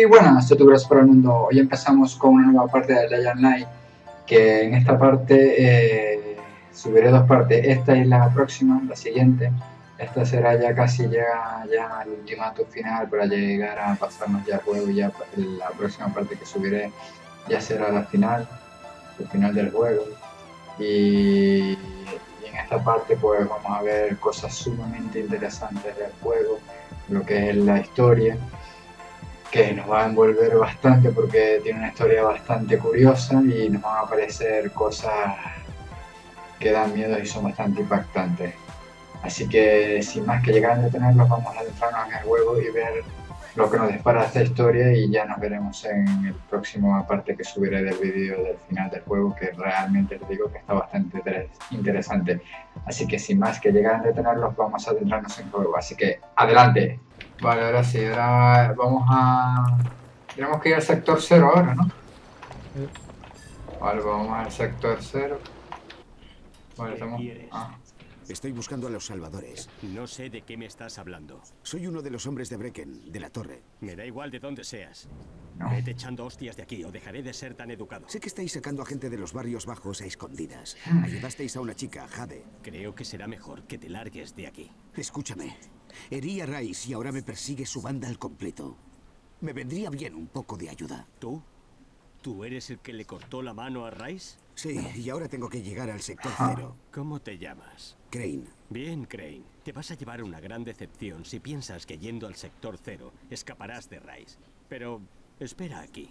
buenas youtubers por el mundo. Hoy empezamos con una nueva parte de Legend Light, que en esta parte subiré dos partes. Esta y la próxima, la siguiente. Esta será ya casi llega ya al ultimátum final para llegar a pasarnos ya el juego. Ya la próxima parte que subiré ya será la final, el final del juego. Y en esta parte pues vamos a ver cosas sumamente interesantes del juego, lo que es la historia, que nos va a envolver bastante porque tiene una historia bastante curiosa y nos van a aparecer cosas que dan miedo y son bastante impactantes. Así que sin más que llegar a detenerlos, vamos a adentrarnos en el juego y ver lo que nos dispara esta historia, y ya nos veremos en el próximo parte que subiré del vídeo del final del juego, que realmente les digo que está bastante interesante. Así que sin más que llegar a detenerlos, vamos a adentrarnos en el juego. Así que adelante. Vale, ahora sí, ahora vamos a... Tenemos que ir al sector 0 ahora, ¿no? Sí. Vale, vamos al sector 0. Vale, estamos... Estoy buscando a los salvadores. No sé de qué me estás hablando. Soy uno de los hombres de Brecken, de la torre. Me da igual de dónde seas. No. Vete echando hostias de aquí o dejaré de ser tan educado. Sé que estáis sacando a gente de los barrios bajos a escondidas. Ayudasteis a una chica, Jade. Creo que será mejor que te largues de aquí. Escúchame. Herí a Rice y ahora me persigue su banda al completo. Me vendría bien un poco de ayuda. ¿Tú? ¿Tú eres el que le cortó la mano a Rice? Sí, y ahora tengo que llegar al sector 0. ¿Cómo te llamas? Crane. Bien, Crane. Te vas a llevar una gran decepción si piensas que yendo al sector 0 escaparás de Rice. Pero espera aquí.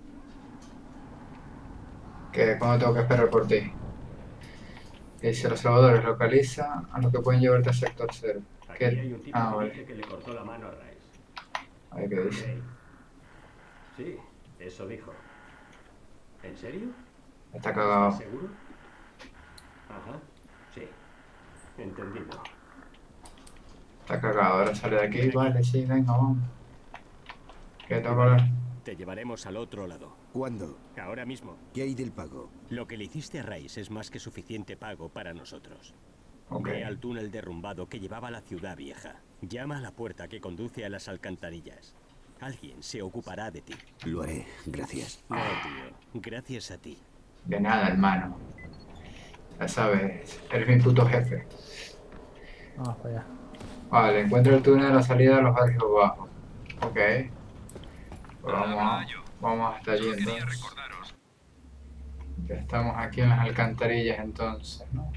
¿Cuándo tengo que esperar por ti? Dice: los salvadores localiza a los que pueden llevarte al sector 0. Aquí hay un tipo que vale. dice que le cortó la mano a Rice. A ver qué dice. Crane. Sí, eso dijo. ¿En serio? Está cagado. ¿Estás seguro? Ajá, sí. Entendido. Está cagado. Ahora sale de aquí. Vale, sí, venga, vamos. ¿Qué tengo que hablar? Te llevaremos al otro lado. ¿Cuándo? Ahora mismo. ¿Qué hay del pago? Lo que le hiciste a Rice es más que suficiente pago para nosotros. Ok. Ve al túnel derrumbado que llevaba a la ciudad vieja. Llama a la puerta que conduce a las alcantarillas. Alguien se ocupará de ti. Lo haré, gracias. No, tío. Gracias a ti. De nada, hermano. Ya sabes, eres mi puto jefe. Vamos para allá. Vale, encuentro el túnel de la salida de los barrios bajos. Ok. Pues vamos hasta allí entonces. Ya estamos aquí en las alcantarillas entonces, ¿no?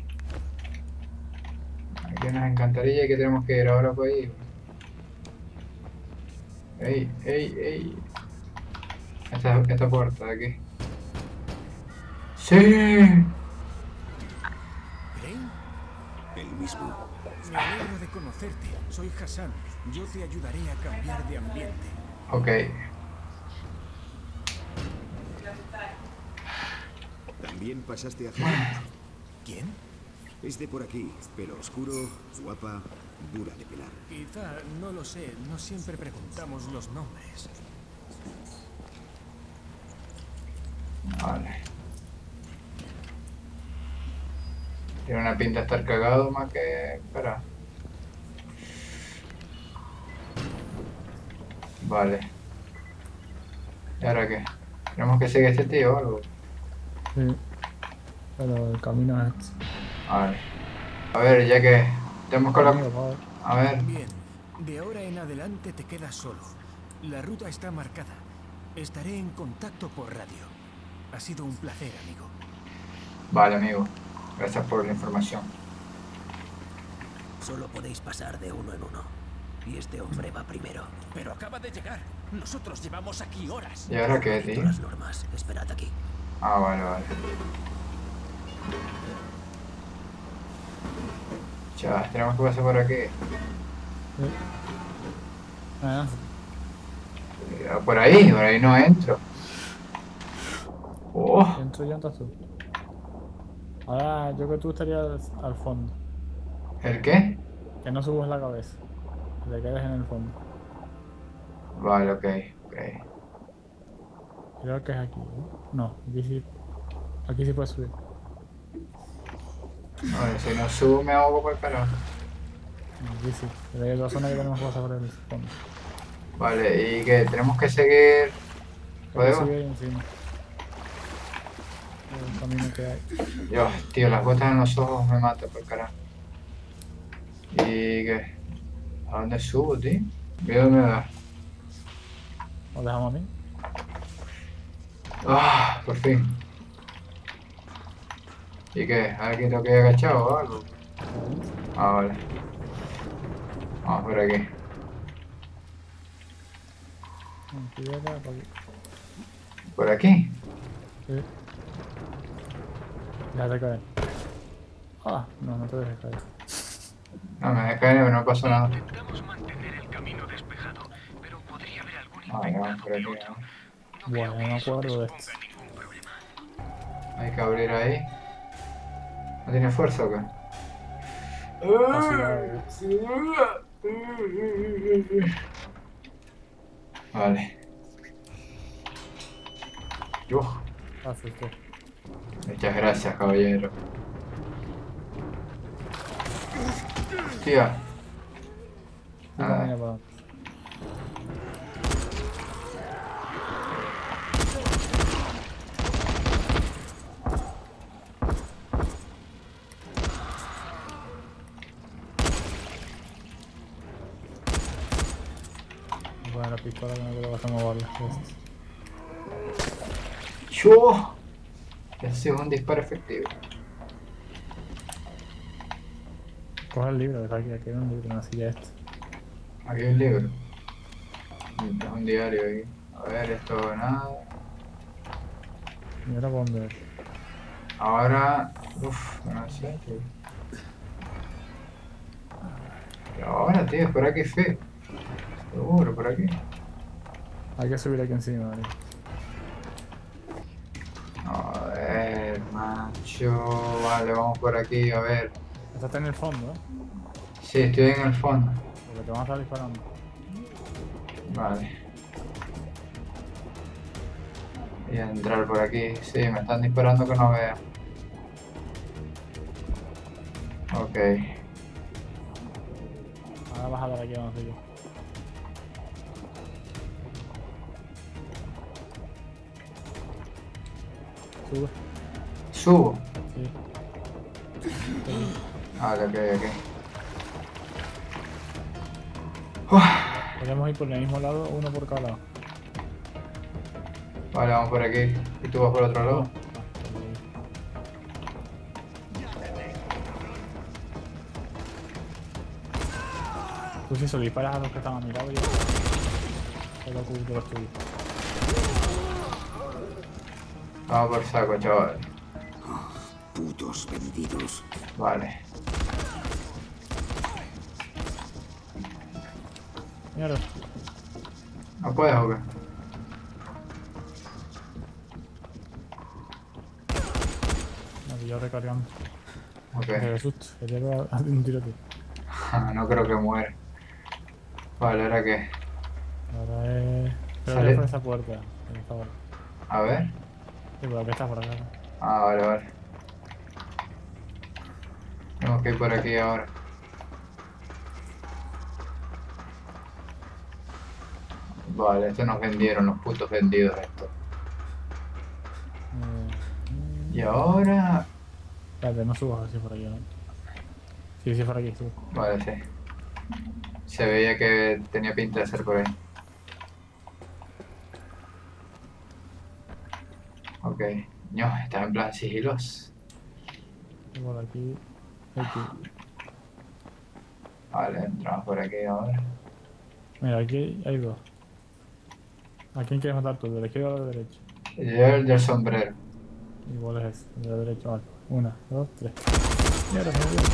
Aquí en las alcantarillas, que tenemos que ir ahora por ahí. ¡Ey, ey, ey! Esta puerta de aquí. ¡Sí! ¿Crane? El mismo. Me alegro de conocerte. Soy Hassan. Yo te ayudaré a cambiar de ambiente. Ok. ¿También pasaste a Jade? ¿Quién? Es de por aquí, pelo oscuro, guapa, dura de pelar. Quizá, no lo sé. No siempre preguntamos los nombres. Vale. Tiene una pinta de estar cagado más que... Espera. Vale. ¿Y ahora qué? ¿Tenemos que seguir a este tío o algo? Sí. Pero el camino es este. Vale. A ver, ya que... Tenemos que Amigo, por favor. A ver. Bien. De ahora en adelante te quedas solo. La ruta está marcada. Estaré en contacto por radio. Ha sido un placer, amigo. Vale, amigo. Gracias por la información. Solo podéis pasar de uno en uno. Y este hombre va primero. Pero acaba de llegar. Nosotros llevamos aquí horas. ¿Y ahora qué, Respeto tío? las normas. Esperad aquí. Ah, vale, vale. Chavas, tenemos que pasar por aquí. Sí. Ah, Por ahí no entro. Oh, entro yo, entras tú. Ahora yo creo que tú estarías al fondo. ¿el qué? Que no subas la cabeza. Que te quedes en el fondo. Vale, ok, ok. Creo que es aquí, ¿eh? No, aquí sí. Aquí sí puedes subir. Vale, si no subo me ahogo por el calor. Aquí sí. Pero hay otra zona que tenemos que pasar por el fondo. Vale, ¿y qué? Tenemos que seguir... ¿Podemos? Sigue ahí encima. El camino que hay. Dios, tío, las gotas en los ojos me matan por carajo. ¿Y qué? ¿A dónde subo, tío? Miedo me da. ¿Lo dejamos a mí? Ah, por fin. ¿Y qué? ¿Aquí tengo que ir agachado o algo? Ah, vale. Vamos por aquí. Aquí de acá, por aquí. ¿Por aquí? Sí. Déjate caer. Ah, no, no te dejes caer. No, me dejé caer, pero no pasó nada. Intentamos mantener el camino despejado, pero podría haber algún Vale, vamos infectado por aquí. piloto. ¿No? No Bueno, creo no que me eso te acuerdo de suponga esto. ningún problema. Hay que abrir ahí. ¿No tiene fuerza o qué? Vale. Uf, Asusté. muchas gracias, caballero. Hostia. Tú Nada. camina para adelante. Bueno, la pistola que no creo que vas a moverla. ¡Yo! Ese es un disparo efectivo. Coge el libro, aquí hay un libro, una silla esta. Aquí hay un libro. Es un diario aquí. A ver, esto nada. Y ahora por dónde es. Ahora. Uff, no sé, tío. Y ahora, tío, es por aquí, fe. Seguro, por aquí. Hay que subir aquí encima, ¿vale? A ver, macho. Vale, vamos por aquí, a ver. Esta está en el fondo, ¿eh? Sí, estoy en el fondo. Porque te van a estar disparando. Vale. Voy a entrar por aquí. Sí, me están disparando que no vea. Ok. Ahora vas a dar aquí donde estoy yo. Sube. Subo. Sí. Vale, ok, ok. Podemos ir por el mismo lado, uno por cada lado. Vale, vamos por aquí. ¿Y tú vas por otro lado? Tú si solo disparas a los que están a mi lado, yo solo cubro los tuyos. Vamos por saco, chaval. Putos vendidos. Vale. Mira, ¿No puedes o qué? me pilló recargando. Ok. Me susto, que llego a un tiro tío. No creo que muera. Vale, ¿ahora qué? Ahora es... Pero Sale. voy por esa puerta, por favor. A ver. Sí, por aquí está por acá. Ah, vale, vale. Tenemos que ir por aquí ahora. Vale, estos nos vendieron, los putos vendidos estos. Y ahora... Espérate, no subas así por aquí, ¿no? Sí, sí, por aquí, sube. Vale, sí. Se veía que tenía pinta de ser por ahí. Ok. No, está en plan sigilos. Y por aquí... Aquí. Vale, entramos por aquí ahora. Mira, aquí hay dos. ¿A quién quieres matar tú? ¿De la izquierda o de la derecha? Yo el del sombrero. Igual es ese, el de la derecha, vale. 1, 2, 3. Mierda, se me olvidó.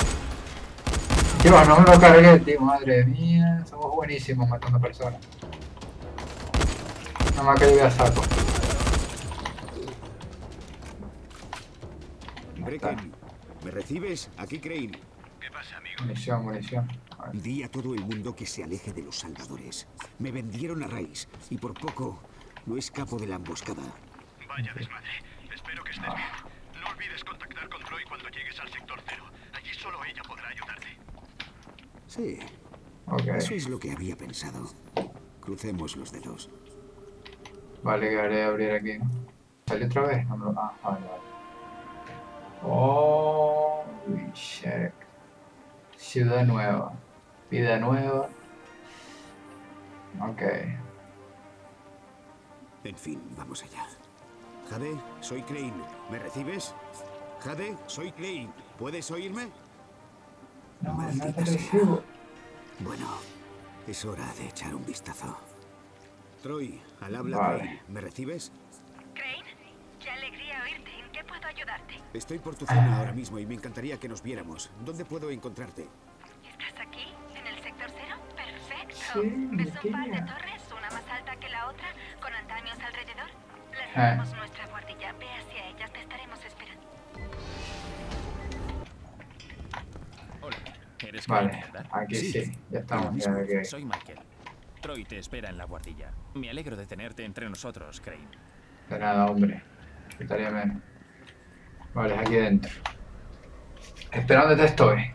Tío, no me lo cargué, tío, madre mía. Somos buenísimos matando personas. Nada más que yo a saco. Brecken, ¿me recibes? Aquí Crane. ¿Qué pasa, amigo? Munición, munición. Vale. Di a todo el mundo que se aleje de los salvadores. Me vendieron a Rice y por poco no escapo de la emboscada. Vaya desmadre. Espero que estés bien. No olvides contactar con Troy cuando llegues al sector 0. Allí solo ella podrá ayudarte. Sí, Ok. eso es lo que había pensado. Crucemos los dedos. Vale, que haré abrir aquí, ¿no? ¿Sale otra vez? No me lo... Ah, vale, vale. Oh, check. Ciudad nueva. Vida nueva. Ok. En fin, vamos allá. Jade, soy Crane. ¿Me recibes? Jade, soy Crane. ¿Puedes oírme? No, no Maldita te sea. recibo. Bueno, es hora de echar un vistazo. Troy, al habla Vale. Crane. ¿Me recibes? Crane, qué alegría oírte. ¿En qué puedo ayudarte? Estoy por tu zona ahora mismo y me encantaría que nos viéramos. ¿Dónde puedo encontrarte? ¿Estás aquí, en el sector 0? Perfecto. Sí, ¿Ves un par de tía. torres, una más alta que la otra, con andamios alrededor? Les Ah. damos nuestra guardilla. Ve hacia ellas, te estaremos esperando. Hola, eres Vale, Crane, ¿verdad? aquí Sí, sí. Ya lo estamos. mismo. Ya que... Soy Michael. Troy te espera en la guardilla. Me alegro de tenerte entre nosotros, Crane. De nada, hombre. Estaría menos. Vale, aquí dentro. Espera, ¿dónde te estoy?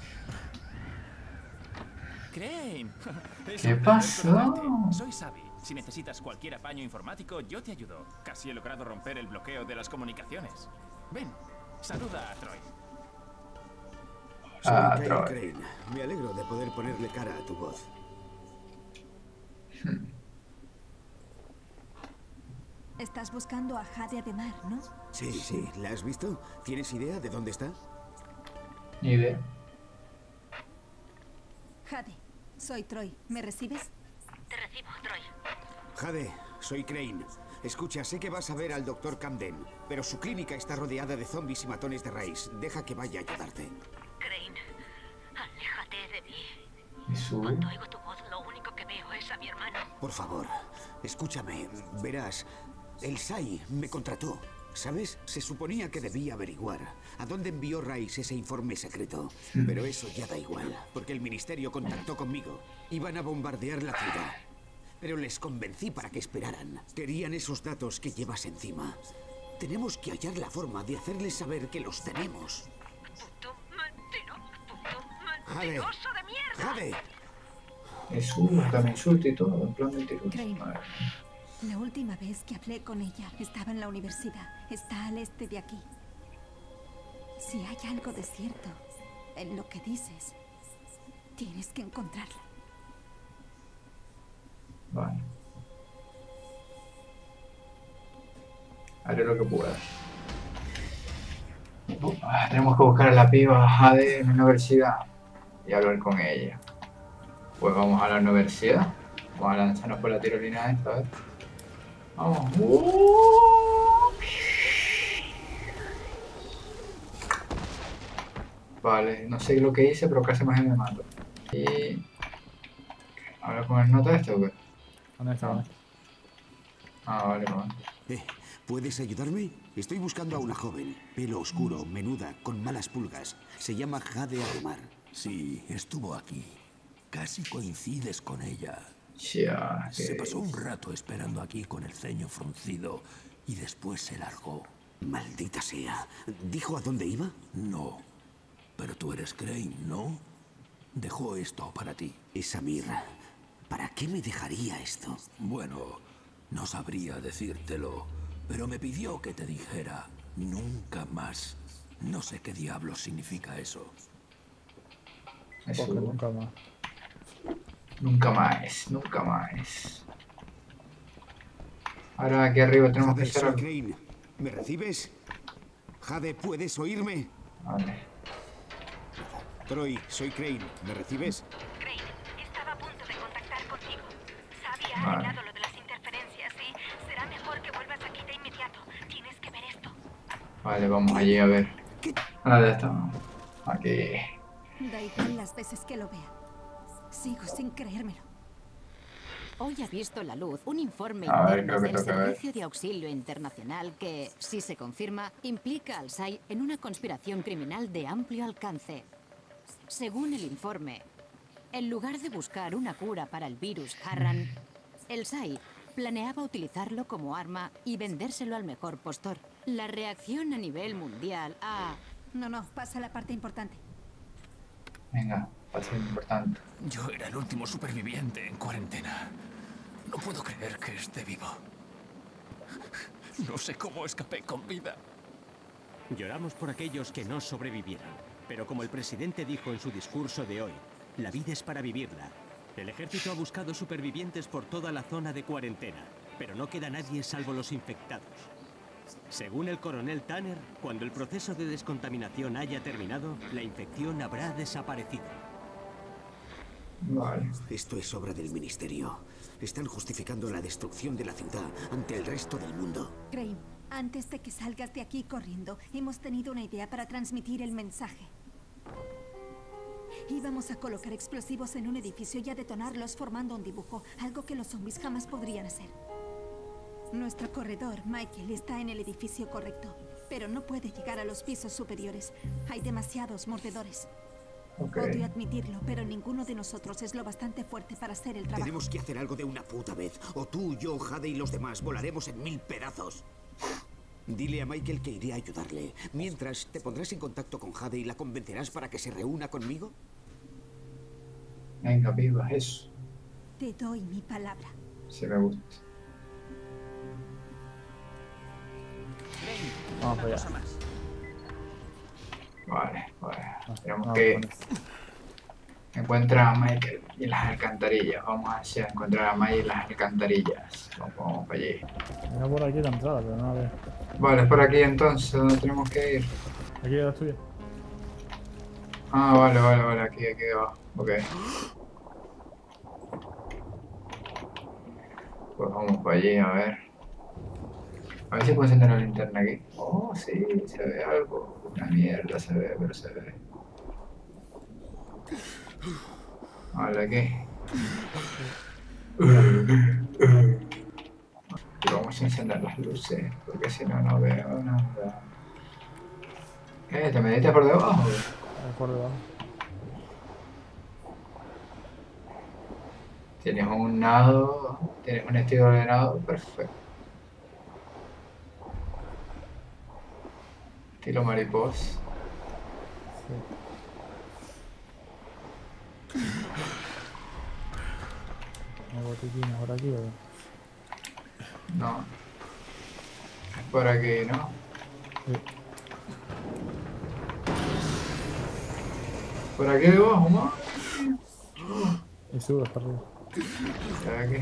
Crane. Es ¿Qué un placer pasó? conocerte. Soy Xavi. Si necesitas cualquier apaño informático, yo te ayudo. Casi he logrado romper el bloqueo de las comunicaciones. Ven, saluda a Troy. Soy Ah, Kyle Troy. Crane. Me alegro de poder ponerle cara a tu voz. Estás buscando a Jade Ademar, ¿no? Sí, sí. ¿La has visto? ¿Tienes idea de dónde está? Ni idea. Jade, soy Troy. ¿Me recibes? Te recibo, Troy. Jade, soy Crane. Escucha, sé que vas a ver al Dr. Camden, pero su clínica está rodeada de zombies y matones de raíz. Deja que vaya a ayudarte. Crane, aléjate de mí. ¿Y su? Cuando oigo tu voz, lo único que veo es a mi hermano. Por favor, escúchame. Verás, el SAI me contrató. ¿Sabes? Se suponía que debía averiguar a dónde envió Rice ese informe secreto. Pero eso ya da igual, porque el ministerio contactó conmigo. Iban a bombardear la ciudad. Pero les convencí para que esperaran. Querían esos datos que llevas encima. Tenemos que hallar la forma de hacerles saber que los tenemos. Puto Jade, mentiroso de mierda. Jade. Insulta, me insulta y todo. En plan mentiroso. Crane. Madre. La última vez que hablé con ella estaba en la universidad. Está al este de aquí. Si hay algo de cierto en lo que dices, tienes que encontrarla. Vale. Haré lo que pueda. Tenemos que buscar a la piba Jade en la universidad y hablar con ella. Pues vamos a la universidad. Vamos a lanzarnos por la tirolina esta vez. Vamos. Vale, no sé lo que hice, pero casi más me mato. Y... ¿Hablar con el nota este o qué? ¿Dónde está? No. Ah, vale, vale. ¿Puedes ayudarme? Estoy buscando a una joven, pelo oscuro, menuda, con malas pulgas. Se llama Jade Ademar. Sí, estuvo aquí. Casi coincides con ella. Ya, Se que... pasó un rato esperando aquí con el ceño fruncido y después se largó. Maldita sea. ¿Dijo a dónde iba? No. Pero tú eres Crane, ¿no? Dejó esto para ti. Esa mirra. ¿Para qué me dejaría esto? Bueno, no sabría decírtelo, pero me pidió que te dijera nunca más. No sé qué diablos significa eso. Eso. Porque nunca más. Nunca más, nunca más. Ahora aquí arriba tenemos que Jade, hacer soy algo. Crane. ¿Me recibes? Jade, ¿puedes oírme? Vale. Troy, soy Crane. ¿Me recibes? Crane, estaba a punto de contactar contigo. Xavi ha Vale. arreglado lo de las interferencias y será mejor que vuelvas aquí de inmediato. Tienes que ver esto. Vale, vamos allí a ver. ¿Dónde está? Aquí. Da igual las veces que lo vea. Sigo sin creérmelo. Hoy ha visto la luz un informe A ver, interno creo que del toca ver. Servicio de Auxilio Internacional que, si se confirma, implica al SAI en una conspiración criminal de amplio alcance. Según el informe, en lugar de buscar una cura para el virus Harran, el SAI planeaba utilizarlo como arma y vendérselo al mejor postor. La reacción a nivel mundial a... No, pasa la parte importante. Venga, va a ser importante. Yo era el último superviviente en cuarentena. No puedo creer que esté vivo. No sé cómo escapé con vida. Lloramos por aquellos que no sobrevivieron. Pero como el presidente dijo en su discurso de hoy, la vida es para vivirla. El ejército ha buscado supervivientes por toda la zona de cuarentena, pero no queda nadie salvo los infectados. Según el coronel Tanner, cuando el proceso de descontaminación haya terminado, la infección habrá desaparecido. Vale. Esto es obra del ministerio. Están justificando la destrucción de la ciudad ante el resto del mundo. Crane, antes de que salgas de aquí corriendo, hemos tenido una idea para transmitir el mensaje. Íbamos a colocar explosivos en un edificio y a detonarlos formando un dibujo, algo que los zombies jamás podrían hacer. Nuestro corredor, Michael, está en el edificio correcto, pero no puede llegar a los pisos superiores. Hay demasiados mordedores. Odio admitirlo, pero ninguno de nosotros es lo bastante fuerte para hacer el trabajo. Tenemos que hacer algo de una puta vez. O tú, yo, Jade y los demás volaremos en 1000 pedazos. Dile a Michael que iré a ayudarle. Mientras, ¿te pondrás en contacto con Jade y la convencerás para que se reúna conmigo? Venga, viva, eso. Te doy mi palabra. Sí me gusta. Vamos para allá. Vale. Tenemos que encontrar a Michael y las alcantarillas. Vamos hacia encontrar a Michael y las alcantarillas. Vamos para allí. Era por aquí la entrada, pero no la veo. Vale, es por aquí entonces. ¿Dónde tenemos que ir? Aquí era la tuya. Ah, vale. Aquí abajo. Ok. Pues vamos para allí, a ver. A ver si puedo encender la linterna aquí. Oh, sí, se ve algo. Una mierda se ve, pero se ve. Vale, aquí. Y vamos a encender las luces, porque si no, no veo nada. ¿Qué? ¿Te metiste por debajo? Por debajo. Tienes un nado, tienes un estilo de nado perfecto. Estilo mariposa. Sí. ¿Hay botiquines por aquí o qué? No. Por aquí, ¿no? Sí. Por aquí debajo, ¿no? Y sube para arriba. Por aquí.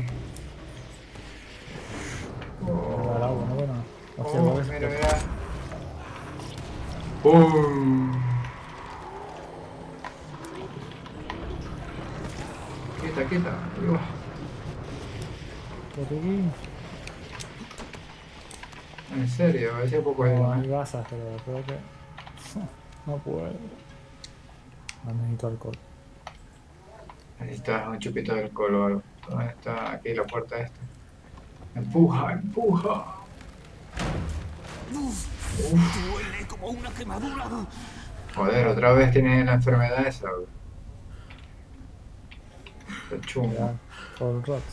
El agua, ¿no? Bueno, Mira. ¡Bum! Quieta. Botiquín. En serio, a veces poco es. No, hay gasas, pero creo que... No puedo. No necesito alcohol. Necesitas un chupito de alcohol o algo. ¿Dónde está? Aquí la puerta esta. Empuja. Duele como una quemadura. Joder, otra vez tienes la enfermedad esa. Está chungo. Ya, todo el rato.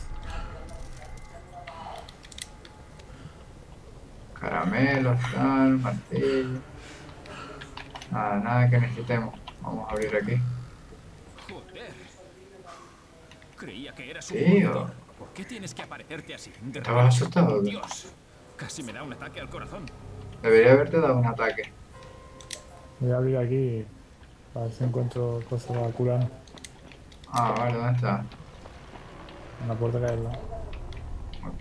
Caramelos, tal, martillo. Nada que necesitemos. Vamos a abrir aquí. Joder. Creía que eras un Tío. monstruo. ¿Por qué tienes que aparecerte así? De ¿Estabas asustado? Dios. Casi me da un ataque al corazón. Debería haberte dado un ataque. Voy a abrir aquí a ver si encuentro cosas para curar. Ah, vale, ¿dónde está? En la puerta que hay al lado. Ok.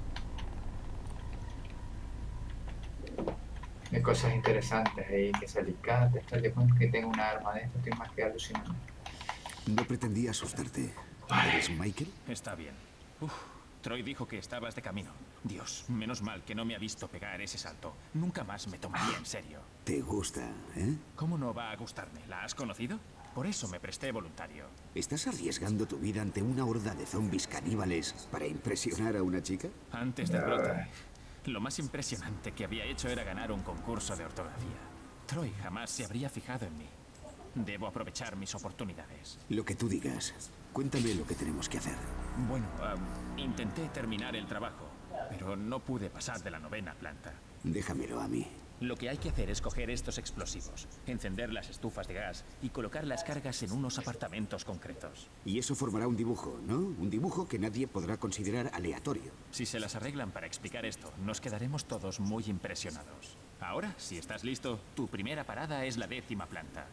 Hay cosas interesantes ahí, que es alicate, que tengo una arma de esto, estoy más que alucinando. No pretendía asustarte. ¿Eres Michael? Está bien. Troy dijo que estabas de camino. Dios, menos mal que no me ha visto pegar ese salto. Nunca más me tomaría en serio. ¿Te gusta, eh? ¿Cómo no va a gustarme? ¿La has conocido? Por eso me presté voluntario. ¿Estás arriesgando tu vida ante una horda de zombies caníbales para impresionar a una chica? Antes del brote, lo más impresionante que había hecho era ganar un concurso de ortografía. Troy jamás se habría fijado en mí. Debo aprovechar mis oportunidades. Lo que tú digas. Cuéntame lo que tenemos que hacer. Bueno, intenté terminar el trabajo, pero no pude pasar de la 9ª planta. Déjamelo a mí. Lo que hay que hacer es coger estos explosivos, encender las estufas de gas y colocar las cargas en unos apartamentos concretos. Y eso formará un dibujo, ¿no? Un dibujo que nadie podrá considerar aleatorio. Si se las arreglan para explicar esto, nos quedaremos todos muy impresionados. Ahora, si estás listo, tu primera parada es la 10ª planta.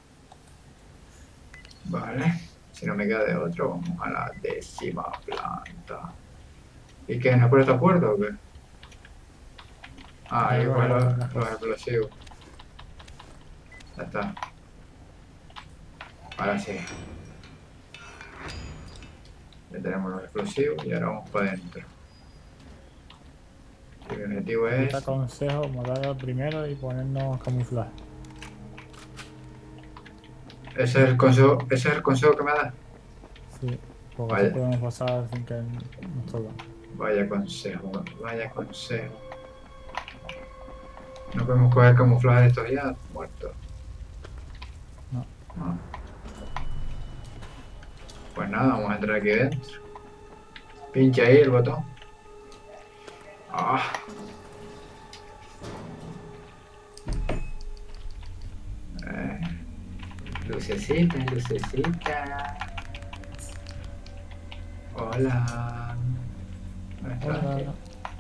Vale. Si no me queda de otro, vamos a la 10ª planta. ¿Y qué? ¿No es por esta puerta o qué? Ah, ahí por los explosivos. Ya está. Ahora sí. Ya tenemos los explosivos y ahora vamos para adentro. Y mi objetivo es... Te aconsejo matar al primero y ponernos camuflaje. ¿Ese es el consejo que me da? Sí, porque así podemos pasar sin que nos toquen. Vaya consejo, vaya consejo. No podemos coger camuflaje de estos ya muertos. No. No. Pues nada, vamos a entrar aquí dentro. Pincha ahí el botón. Ah. Lucecita, lucecita. Hola. ¿Dónde estás? Hola.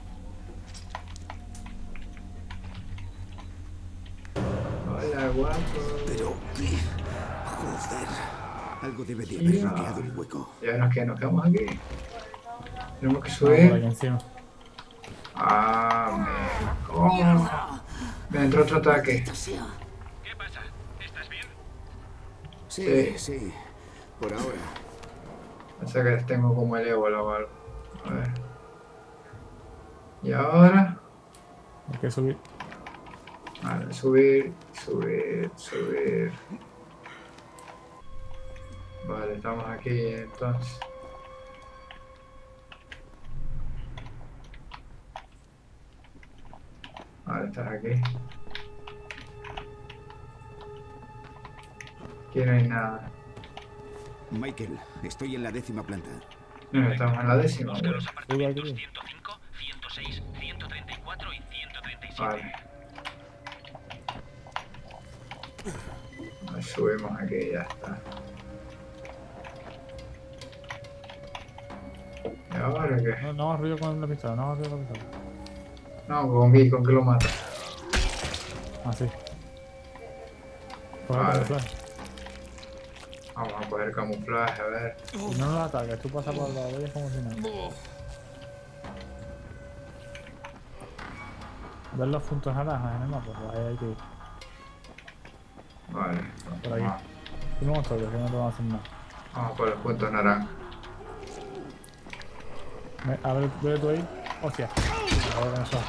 Hola, guapo. Pero... joder. Algo debe de haber bloqueado el hueco. Ya nos quedamos aquí. Tenemos que Por subir. aquí encima. Me entró otro ataque. ¿Qué pasa? ¿Estás bien? Sí, sí. Por ahora. Pensé que tengo como el ébola o algo. A ver. Y ahora. Hay que subir. Vale, subir, subir, subir. Vale, estamos aquí entonces. Vale, estás aquí. Aquí no hay nada. Michael, estoy en la 10ª planta. No, estamos en la 10ª. Busca los Sube apartamentos aquí. 105, 106, 134 y 137. Vale. Nos subimos aquí y ya está. ¿Y ahora qué? No hagas ruido con la pistola, no hagas ruido con la pistola. No, con qué lo mata. Ah, sí. Coge Vale. camuflaje. Vamos a coger camuflaje, a ver. Si no nos ataques, tú pasas por la orilla como si nada. ¿Ves los puntos naranjas en el mapa? Pues ahí hay que ir. Vale, Por aquí. vamos, Tú no toques, que no te van a hacer nada. vamos por los puntos naranjas. A ver, ve tú ahí. Hostia. A ver con eso.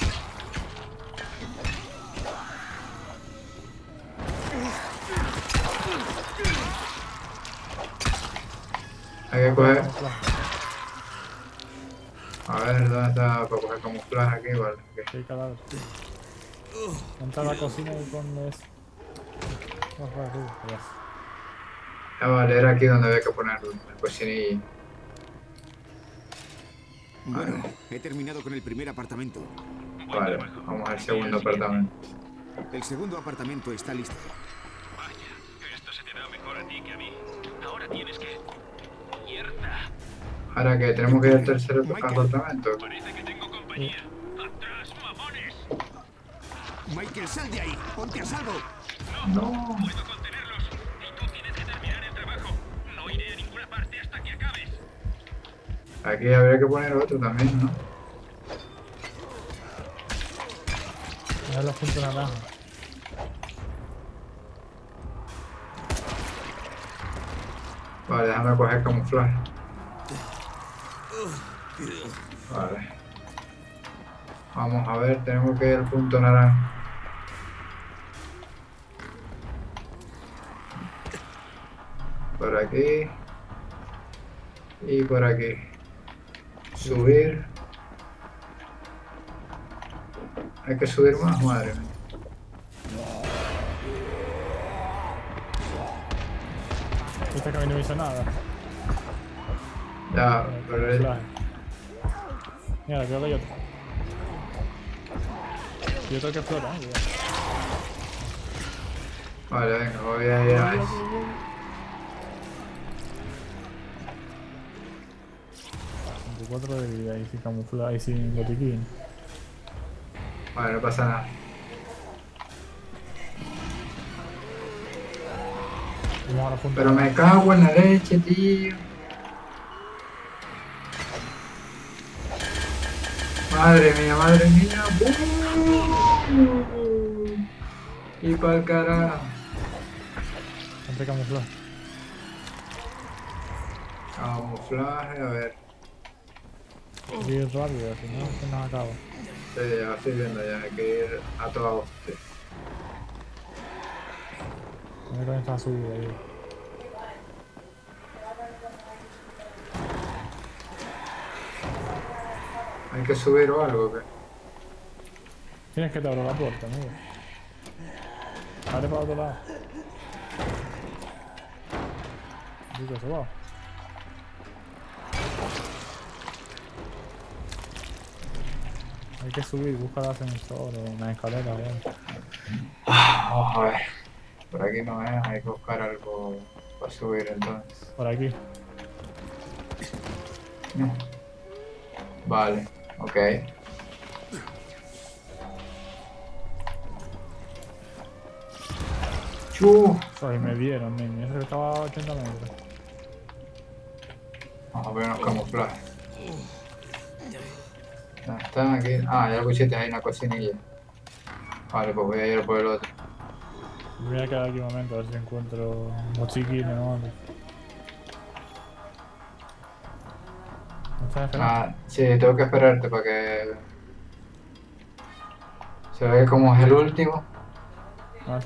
Hay que coger. A ver, ¿dónde está para coger camuflaje aquí? Vale, aquí. Sí, cadáver. Entra a la cocina y ponle eso. Ya vale, era aquí donde había que poner la cocinilla. Bueno, he terminado con el primer apartamento. Vale, vamos al segundo apartamento. El segundo apartamento está listo. Vaya, esto se te da mejor a ti que a mí. Ahora tienes que... ¡Mierda! Ahora que tenemos que ir al tercer apartamento. Parece que tengo compañía. ¡Atrás, mamones! Michael, sal de ahí. Ponte a salvo. No. Puedo contenerlos. Y tú tienes que terminar el trabajo. No iré a ninguna parte hasta que acabes. Aquí habría que poner otro también, ¿no? Mira los puntos naranjas. Vale, déjame coger camuflaje. Vale. Vamos a ver, tenemos que ir al punto naranja. Por aquí. Y por aquí. Subir. Hay que subir más, madre mía. Este que a mí no me hizo nada. Ya, pero Mira, creo que hay otro. Y otro que explota, ¿eh? Vale, venga, voy a ir a eso. Cuatro de vida y sin camuflaje y sin botiquín. Vale, no pasa nada. Vamos a la punta. Pero me cago en la leche, tío. Madre mía, madre mía. Y pa'l carajo. Ponte camuflaje. Camuflaje, a ver. Ir rápido, si no, se nos acaba. Sí, ya lo estoy viendo, ya hay que ir a toda hostia. Mira cómo está subido ahí. Hay que subir o algo, ¿qué? Tienes que te abrir la puerta, amigo. Abre para otro lado. Digo, se va. Hay que subir, busca el ascensor o una escalera, Vamos a ver. Por aquí no es, hay que buscar algo para subir entonces. Por aquí. No. Vale, ok. Ay, me dieron, niño. Ese que estaba a 80 metros. Vamos a ver unos camuflajes. ¿Dónde están aquí? Ah, ya lo pusiste ahí en la cocinilla. Vale, pues voy a ir por el otro. Voy a quedar aquí un momento a ver si encuentro botiquines o algo. ¿Me estás esperando? Ah, sí, tengo que esperarte para que... Se ve como es el último. Vale.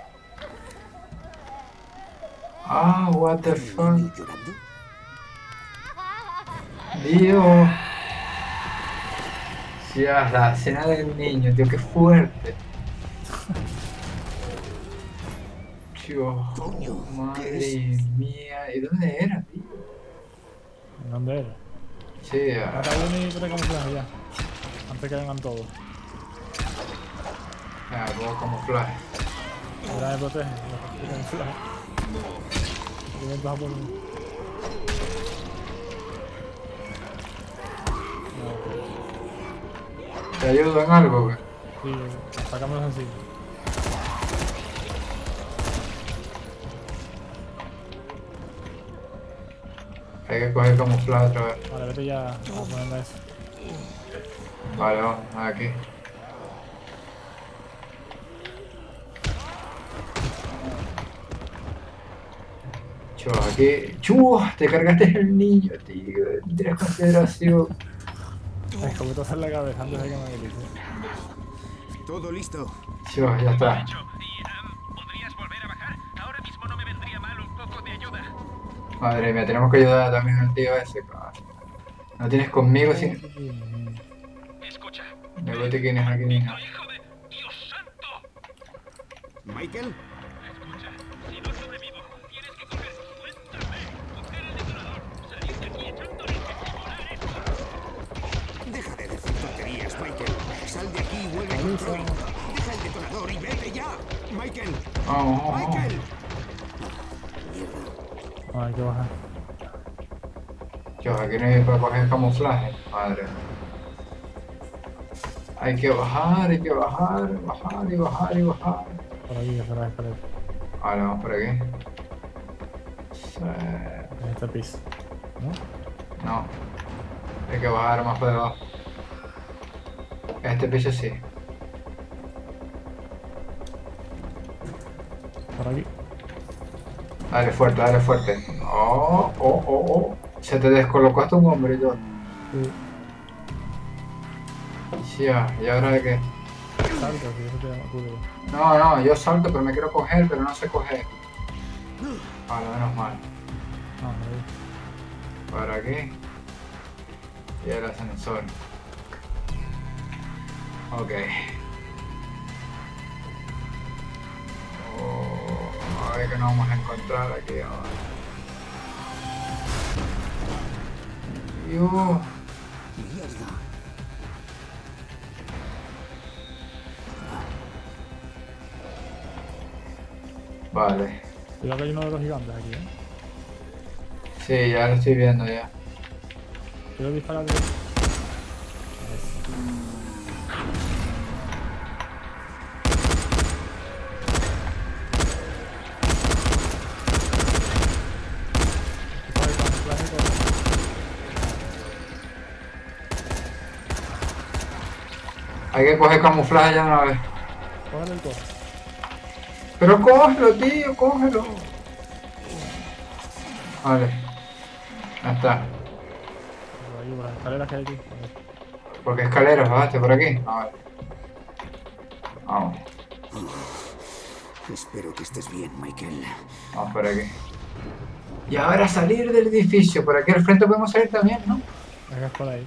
Ah, what the fuck. Dios. Ya, la escena del niño, tío, qué fuerte. Dios, madre mía. ¿Y dónde era, tío? ¿Dónde era? Sí, Ahora viene y te camuflaje ya. Antes que vengan todos. ya, puedo camuflaje. Ahora me protege. Te camuflaje. Y me vas a poner. ¿Te ayudo en algo, güey? Sí, sacámoslos así. Hay que coger camuflaje otra vez. Vale, vete ya a ponerle eso. Vale, vamos, aquí. Chu, aquí. Chu, te cargaste el niño, tío. No tienes consideración. Es como te hacer la cabeza antes de que me grite. Todo listo. Chu, ya está. ¿Podrías volver a bajar? Ahora mismo no me vendría mal un poco de ayuda. Madre mía, tenemos que ayudar también al tío ese, cabrón. No tienes conmigo sin... Escucha. De botiquines aquí, niño. ¿Michael? Escucha. Si no sobrevivo, tienes que coger. Suéltame. Coger el detonador. Salir de aquí echándole que explorar esto. Deja de decir tonterías, Michael. Sal de aquí y vuelve con Troy. Deja el detonador y vete ya. Michael. Michael. Hay que bajar. Yo, aquí no hay para coger camuflaje. Madre. Hay que bajar, hay que bajar, bajar y bajar y bajar. Por aquí, hacia la escalera. Vale, vamos por aquí. Sí. En este piso. ¿No? No. Hay que bajar más para abajo. En este piso sí. Por aquí. Dale fuerte, dale fuerte. Oh, oh, oh, oh. Se te descolocó hasta un hombre y todo. Sí. Ya, ¿y ahora de qué? Salta, si eso te ocurre. No, no, yo salto, pero me quiero coger, pero no sé coger. Vale, menos mal. Por aquí. Y el ascensor. Ok. Oh, a ver qué nos vamos a encontrar aquí ahora. Dios. Vale. Cuidado que hay uno de los gigantes aquí, ¿eh? Sí, ya lo estoy viendo ya. Quiero disparar de... Hay que coger camuflaje ya una vez. Cógelo el cojo. Pero cógelo, tío, cógelo. Vale. Ya está. Por ahí, por las escaleras que hay aquí. ¿Por qué escaleras? ¿Bajaste por aquí? A ver. Vamos. Espero que estés bien, Michael. Vamos por aquí. Y ahora salir del edificio. Por aquí al frente podemos salir también, ¿no? Venga, es por ahí.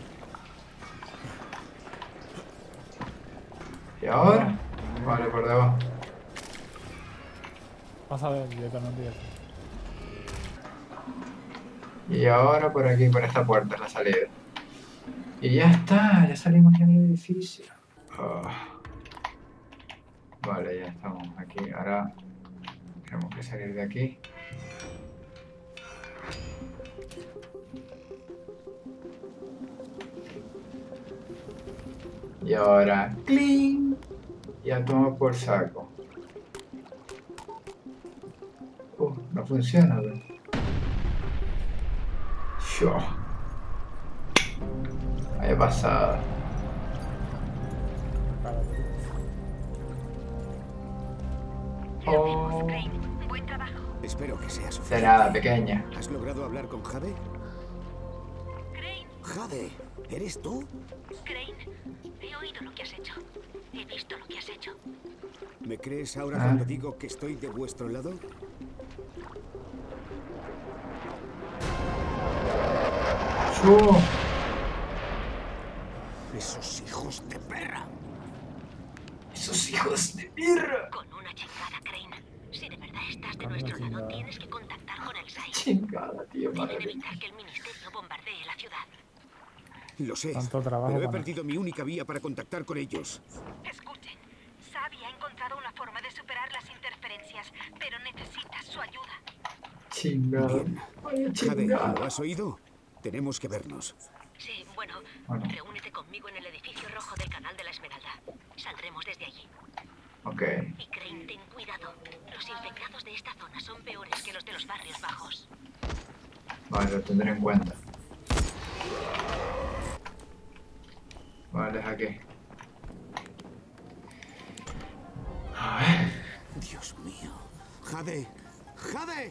¿Y ahora? Vale, por debajo. Pasa a ver directamente. Y ahora por aquí, por esta puerta es la salida. Y ya está, ya salimos ya del edificio. Vale, ya estamos aquí. Ahora tenemos que salir de aquí. Y ahora, ¡cling! Ya toma por saco. No funciona, ¿no? Yo. Vaya pasada. Oh. Crane, buen trabajo. Espero que sea De suficiente. nada, pequeña. ¿Has logrado hablar con Jade? Crane, Jade, ¿eres tú? Crane, he oído lo que has hecho. He visto lo que has hecho. ¿Me crees ahora cuando digo que estoy de vuestro lado? Yo. Esos hijos de perra. Esos hijos de perra. Con una chingada, Crane. Si de verdad estás de nuestro lado, tienes que contactar con el SAI. Chingada, tío, Deben madre. evitar que el ministerio bombardee la ciudad. Lo sé, Tanto trabajo pero he para perdido mi única vía para contactar con ellos. Escuchen, Xavi ha encontrado una forma de superar las interferencias, pero necesitas su ayuda. Chingada. Bien. Vaya Jade, chingada. ¿lo has oído? Tenemos que vernos. Sí, bueno, reúnete conmigo en el edificio rojo del Canal de la Esmeralda. Saldremos desde allí. Ok. Y Crane, ten cuidado. Los infectados de esta zona son peores que los de los barrios bajos. Vale, lo tendré en cuenta. Vale, es aquí. A ver. Dios mío. Jade. ¡Jade!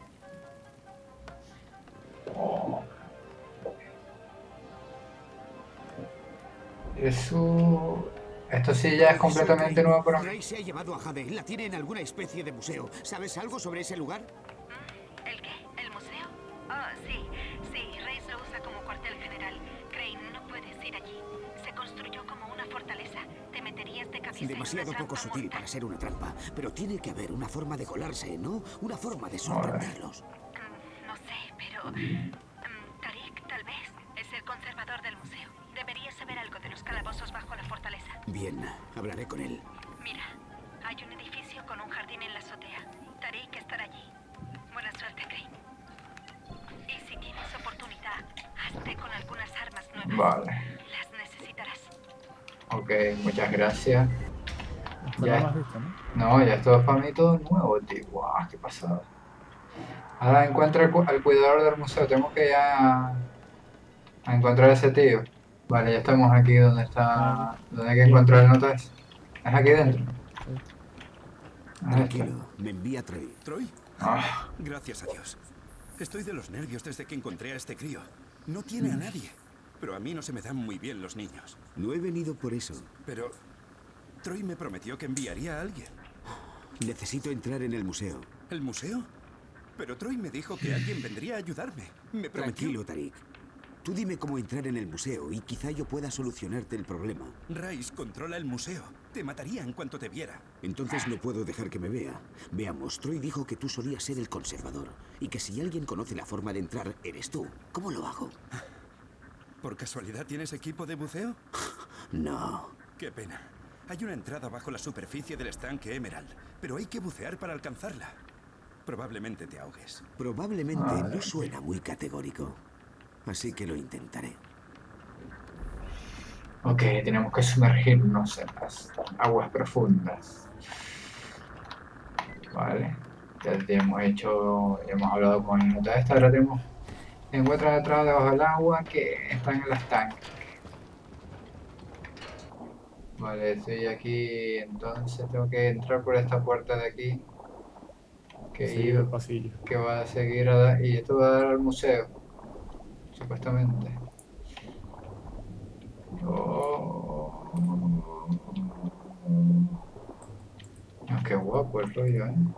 Eso... Esto sí ya es completamente nuevo para mí. Ray se ha llevado a Jade. La tiene en alguna especie de museo. ¿Sabes algo sobre ese lugar? ¿El qué? ¿El museo? Ah, sí. Sí, Reis lo usa como cuartel general. Crane, no puedes ir allí. Se construyó como una fortaleza. Te meterías de cabeza Demasiado en una poco trampa sutil mortal. para ser una trampa. Pero tiene que haber una forma de colarse, ¿no? Una forma de sorprenderlos. No sé, pero... Tariq, tal vez, es el conservador del museo. Deberías saber algo de los calabozos bajo la fortaleza. Bien, hablaré con él. Mira, hay un edificio con un jardín en la azotea. Tariq estará allí. Buena suerte, Crane. Y si tienes oportunidad, hazte con algunas armas nuevas. Vale. Las necesitarás. Ok, muchas gracias. Esto no lo has visto, ¿no? No, ya esto es para mí todo nuevo, tío. Guau, qué pasada. Ahora encuentra al cuidador del museo. Tengo que ir a encontrar a ese tío. Vale, ya estamos aquí donde está... Donde hay que encontrar el nota ese. ¿Es aquí dentro? Tranquilo, me envía Troy. ¿Troy? Ah. Gracias a Dios. Estoy de los nervios desde que encontré a este crío. No tiene a nadie. Pero a mí no se me dan muy bien los niños. No he venido por eso. Pero... Troy me prometió que enviaría a alguien. Necesito entrar en el museo. ¿El museo? Pero Troy me dijo que alguien vendría a ayudarme. Me prometió... Tranquilo, Tariq. Tú dime cómo entrar en el museo y quizá yo pueda solucionarte el problema. Rice controla el museo. Te mataría en cuanto te viera. Entonces no puedo dejar que me vea. Veamos, Troy dijo que tú solías ser el conservador y que si alguien conoce la forma de entrar, eres tú. ¿Cómo lo hago? ¿Por casualidad tienes equipo de buceo? No. Qué pena. Hay una entrada bajo la superficie del estanque Emerald, pero hay que bucear para alcanzarla. Probablemente te ahogues. Probablemente no suena muy categórico. Así que lo intentaré. Ok, tenemos que sumergirnos en las aguas profundas. Vale. Ya hemos hablado con la nota esta. Ahora tenemos... Se encuentran atrás debajo del agua que están en las tanques. Vale, estoy aquí, entonces tengo que entrar por esta puerta de aquí. Seguir el pasillo. Que va a seguir y esto va a dar al museo, supuestamente. Oh. Oh, qué guapo el rollo, ¿eh?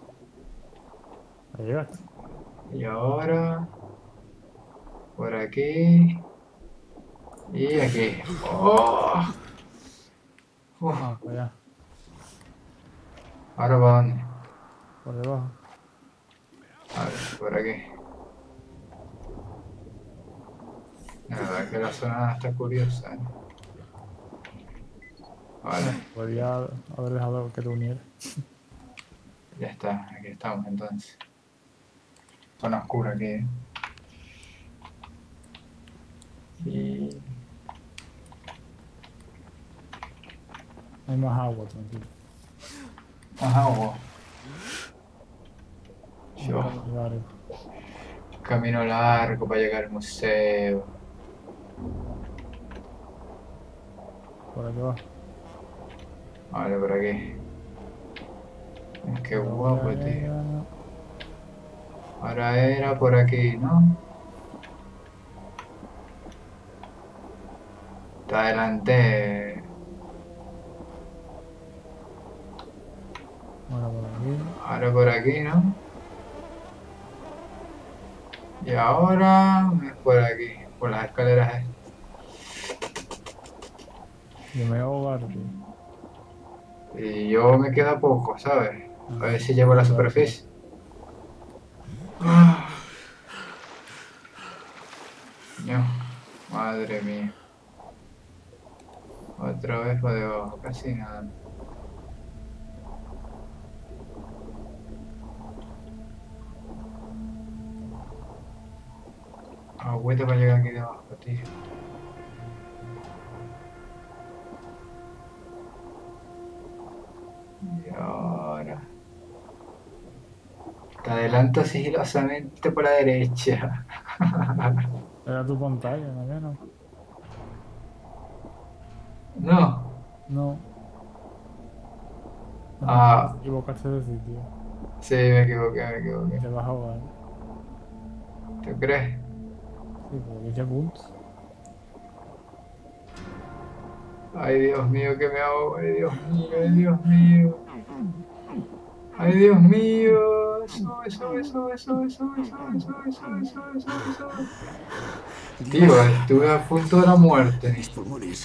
Ahí llegaste. Y ahora... Por aquí... Y aquí. ¡Oh! Ah, para allá. ¿Ahora para dónde? Por debajo. A ver, por aquí. La verdad que la zona está curiosa, ¿eh? Vale. Podría haber dejado que te uniera. Ya está, aquí estamos entonces. Zona oscura aquí, ¿eh? Y... Hay más agua, tranquilo. Más agua. Yo. Camino largo para llegar al museo. Por aquí va. Vale, por aquí. Qué guapo, tío. Ahora era por aquí, ¿no? Te adelanté. Bueno, por aquí. Ahora por aquí, ¿no? Y ahora es por aquí, por las escaleras. Yo me voy a ahogar, tío. Y yo me queda poco, ¿sabes? A ver si llego a la superficie. No, madre mía. Otra vez por debajo, casi nada. Agüita para llegar aquí debajo, tío. Y ahora... Te adelanto sigilosamente por la derecha. Era tu pantalla, ¿no? No. No. Ah. Te equivocaste de sitio. Sí, me equivoqué. Te vas a ahogar. ¿Tú crees? Sí, porque ya puntos. Ay, Dios mío, que me ahogo. Ay, Dios mío, ay, Dios mío. Ay, Dios mío. Sube. Tío, estuve a punto de la muerte. Mis pulmones.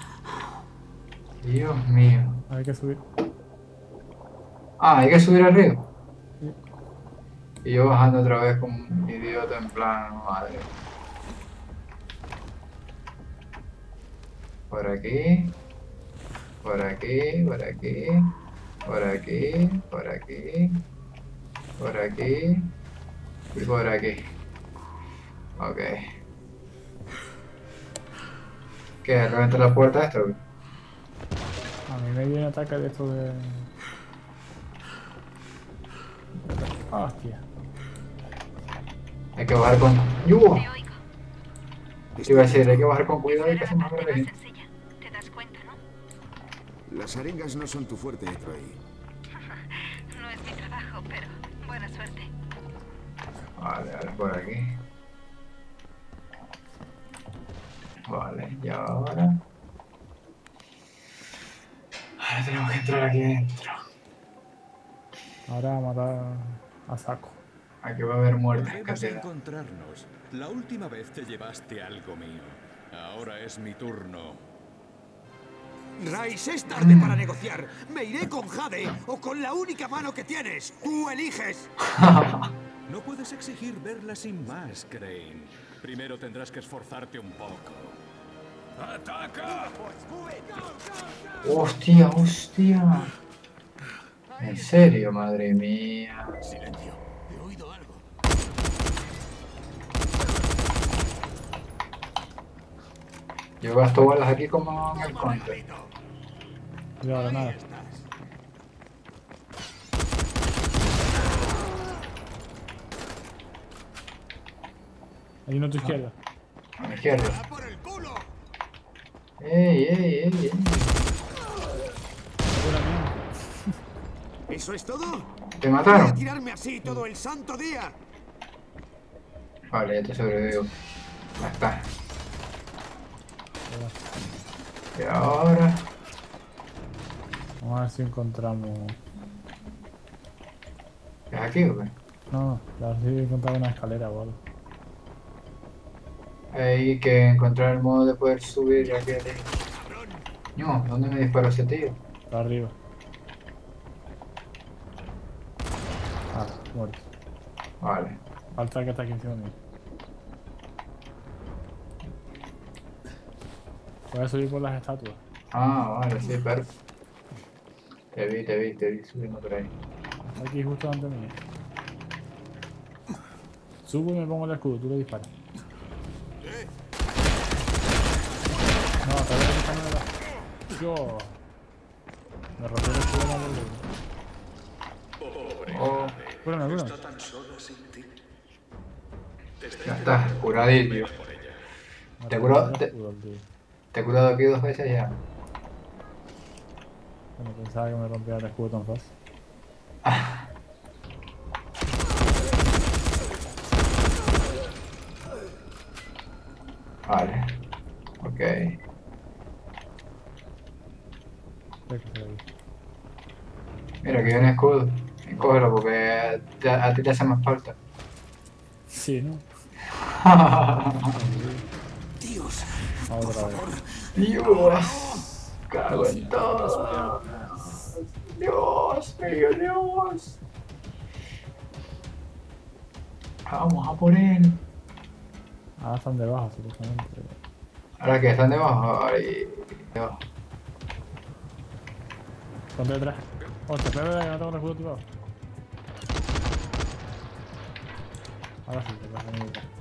Dios mío. Hay que subir. Ah, hay que subir arriba. Sí. Y yo bajando otra vez como un idiota en plan, madre. Por aquí. Por aquí. Por aquí. Y por aquí. Ok. ¿Qué? ¿Reventa la puerta esto? A mí me dio un ataque de esto de... Hostia. Hay que bajar con... ¡Yuh! Iba a decir, hay que bajar con cuidado y que se nos agarre. ¿Te das cuenta, no? Las arengas no son tu fuerte, Troy. No es mi trabajo, pero buena suerte. Vale, ahora por aquí. Vale, y ahora... Ahora tenemos que entrar aquí dentro. Ahora a matar a saco. Aquí va a haber muertes en Volvemos a cantidad. encontrarnos. La última vez te llevaste algo mío. Ahora es mi turno. Rice, es tarde para negociar. Me iré con Jade o con la única mano que tienes. Tú eliges. No puedes exigir verla sin más, Crane. Primero tendrás que esforzarte un poco. ¡Ataca! ¡Hostia! ¿En serio? Madre mía. Silencio. He oído algo. Yo gasto balas aquí como en el Counter. Cuidado, granada. Hay uno a tu izquierda. A mi izquierda. ¡Ey! ¿Eso es todo? ¿Te mataron? Voy a tirarme así todo el santo día. Vale, ya te sobrevivo. Ya está. Y ahora... Vamos a ver si encontramos... ¿Es aquí o qué? No, a ver si encontramos una escalera o algo. Hay que encontrar el modo de poder subir aquí. No, ¿dónde me disparó ese tío? Está arriba. Ah, muerto. Vale. Falta el que está aquí encima mío. Voy a subir por las estatuas. Ah, vale, sí, perfecto. Te vi subiendo por ahí. Está aquí justo delante mío. Subo y me pongo el escudo, tú le disparas. No, te voy a disparar de la... Yo... Me rompió el escudo más del Oh, cúrame. ya está, curadito. Te he curado, te he curado aquí 2 veces ya. Bueno, pensaba que me rompía el escudo tan fácil. Vale. Ok. Mira, aquí hay un escudo. Cógelo porque a ti te hace más falta. Sí, ¿no? Dios, Otra vez. Dios. Cago en todo. Dios mío, Dios. Vamos a por él. Ahora están debajo, supuestamente. Ahora que están debajo. Ahí. Debajo. Ponte detrás. Hostia, espera que no tengo el escudo activado. Ahora sí, te pasa mi detrás.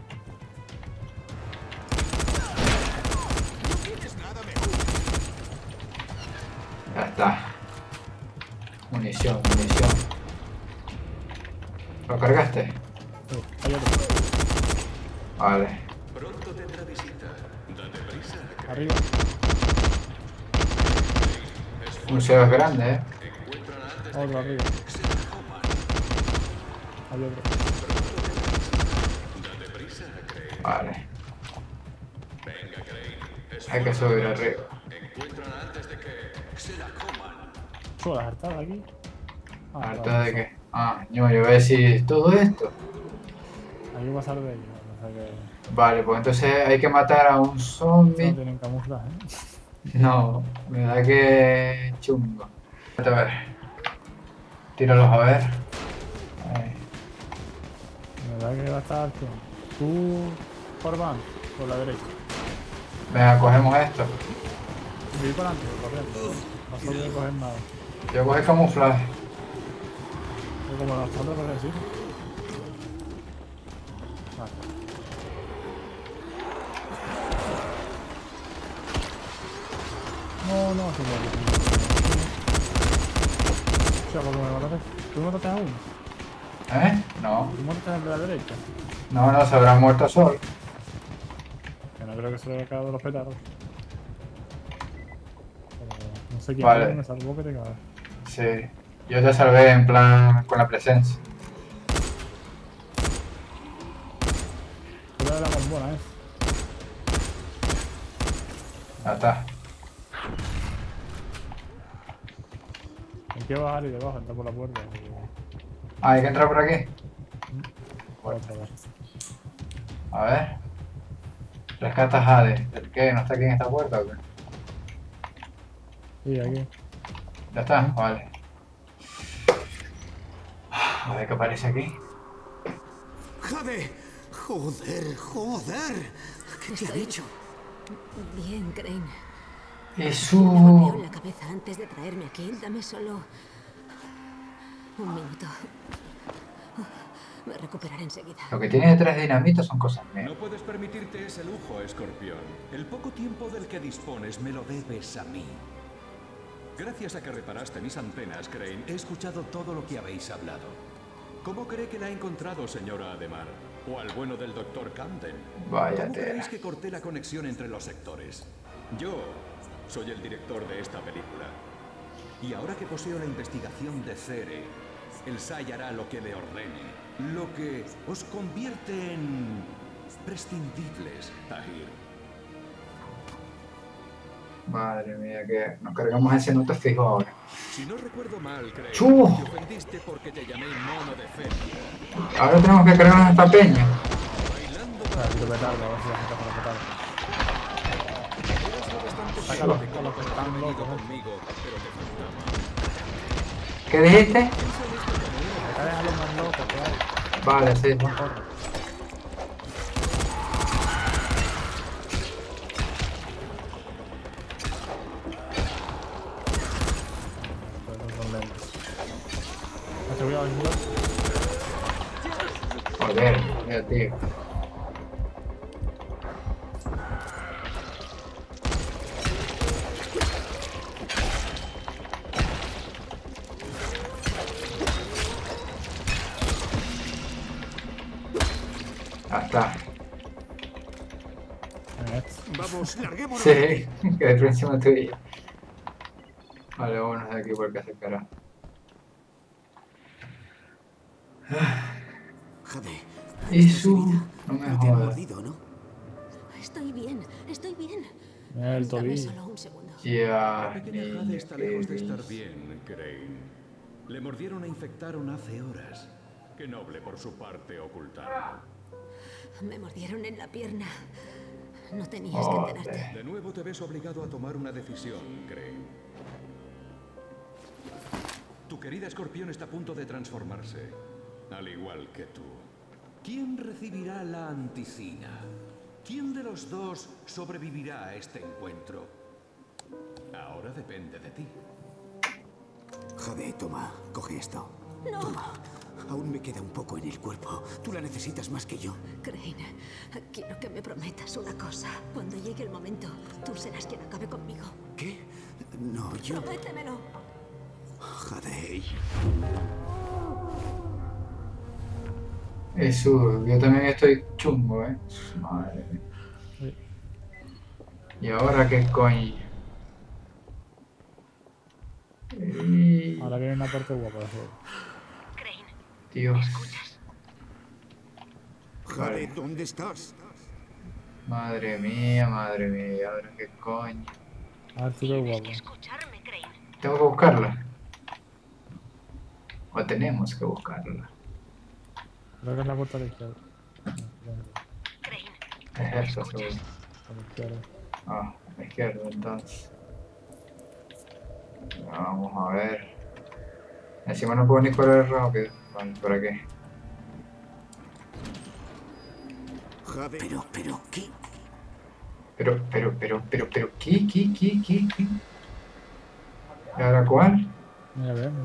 Ya está. Munición. ¿Lo cargaste? Sí, hay otro. Vale. Pronto tendrá visita. Date prisa. Arriba. Un CEO es grande, Otro arriba. Hay otro. Vale. Hay que subir arriba. ¿Las hartadas aquí? ¿Hartada de qué? Ah, no, yo voy a decir todo esto. Hay que pasar de ellos. O sea que... Vale, pues entonces hay que matar a un zombie. No tienen camuflaje, No, me da que chungo. A ver. Tíralos a ver. Ahí. Me da que va a estar tú por van, por la derecha. Venga, cogemos esto. Voy para adelante, corriendo. No solo de coger nada. Yo coge camuflaje. Yo como los otros lo que decir. Vale. No, así no. O sea, ¿por qué me mataste? ¿Tú mataste a uno? ¿Eh? No. ¿Tú mataste al de la derecha? No, se habrá muerto solo. Que no creo que se le haya quedado los petardos. No sé quién Vale. me salvó que te cagas. Sí. Yo te salvé en plan con la presencia. Cuidado de la bombona, Ya está. Hay que bajar y debajo, entrar por la puerta. Ah, hay que entrar por aquí. Otra vez. A ver. Rescata a Hades. ¿El qué? ¿No está aquí en esta puerta o qué? Sí, aquí. Ya está, vale. A ver qué aparece aquí. ¡Jade! ¡Joder! ¿Qué te ha dicho? Bien, Crane. Jesús. Me rompió la cabeza antes de traerme aquí. Dame solo Un minuto. Me recuperaré enseguida. Lo que tiene detrás de dinamita son cosas No mías. puedes permitirte ese lujo, Escorpión. El poco tiempo del que dispones me lo debes a mí. Gracias a que reparaste mis antenas, Crane, he escuchado todo lo que habéis hablado. ¿Cómo cree que la he encontrado, señora Ademar? ¿O al bueno del Dr. Camden? Vaya ¿Cómo tela. creéis que corté la conexión entre los sectores? Yo soy el director de esta película. Y ahora que poseo la investigación de Cere, el SAI hará lo que le ordene. Lo que os convierte en prescindibles, Tahir. Madre mía, que nos cargamos ese nota fijo ahora. Si no recuerdo mal, Crane, ¡Chu! te ofendiste porque te llamé mono de fe. Ahora tenemos que cargarnos esta peña. Lo petardo, a ver si la gente para petardo. Sácalo, sácalo, que están locos, conmigo, pero te faltaba. ¿Qué dijiste? Acá deja los más locos que hay. Vale, sí. No corre. ¿Has subido a venir? Joder, mira, tío. Ya está. Vamos, larguémonos. Sí, que de encima tuya. Vale, vámonos de aquí porque hace cara. Jade, Y su... No me te han jodas. mordido, ¿no? Estoy bien, estoy bien. Mira el Dame tobillo. solo un segundo. Ya, La pequeña niña, Jade está qué lejos de estar bis. bien, Crane. Le mordieron e infectaron hace horas. Qué noble por su parte ocultarlo. Me mordieron en la pierna. No tenías que enterarte. De nuevo te ves obligado a tomar una decisión, Crane. Tu querida Escorpión está a punto de transformarse, al igual que tú. ¿Quién recibirá la anticina? ¿Quién de los dos sobrevivirá a este encuentro? Ahora depende de ti. Jade, toma, coge esto. No. Toma. Aún me queda un poco en el cuerpo. Tú la necesitas más que yo. Crane, quiero que me prometas una cosa. Cuando llegue el momento, tú serás quien acabe conmigo. ¿Qué? No, yo... Prométemelo. Jade. Eso, yo también estoy chungo, Madre mía. Sí. ¿Y ahora qué coño? Ahora viene una parte guapa de juego. Dios. Jade, ¿dónde estás? Madre mía, ¿y ahora qué coño? A ver si veo guapo. ¿Tengo que buscarla? ¿O tenemos que buscarla? Creo que es la puerta a la izquierda. Es eso, seguro. A la izquierda. Ah, a la izquierda, entonces. Vamos a ver. Encima no puedo ni correr rápido. Vale, ¿por aquí? Jade. Pero, ¿qué? Pero, ¿qué? ¿Y ahora cuál? Mira, ve.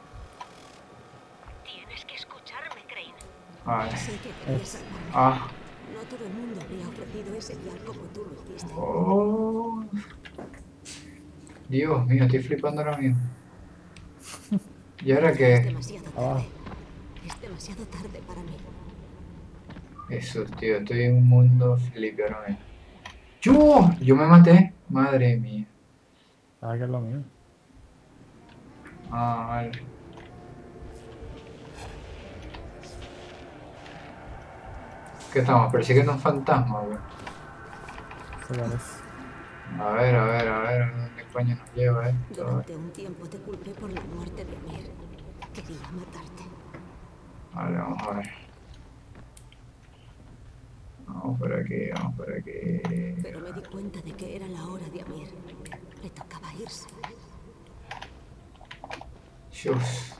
Tienes que escucharme, Crane. Vale. Sé que querías salvarme. Ah. No todo el mundo habría ofrecido ese vial como tú lo hiciste. Oh. Dios mío, estoy flipando ahora mismo. ¿Y ahora Es qué? demasiado tarde. Es demasiado tarde para mí. Jesús, tío, estoy en un mundo flipe ahora mismo. ¡Yo me maté! Madre mía. ¿Sabes qué es lo mío? Ah, vale. ¿Qué estamos? ¿Persiguiendo un fantasma, güey? Se parece. A ver, ¿dónde coño nos lleva esto? Durante un tiempo te culpé por la muerte de Amir. Quería matarte. Vale, vamos a ver. Vamos por aquí. Pero me di cuenta de que era la hora de Amir. Le tocaba irse. Dios.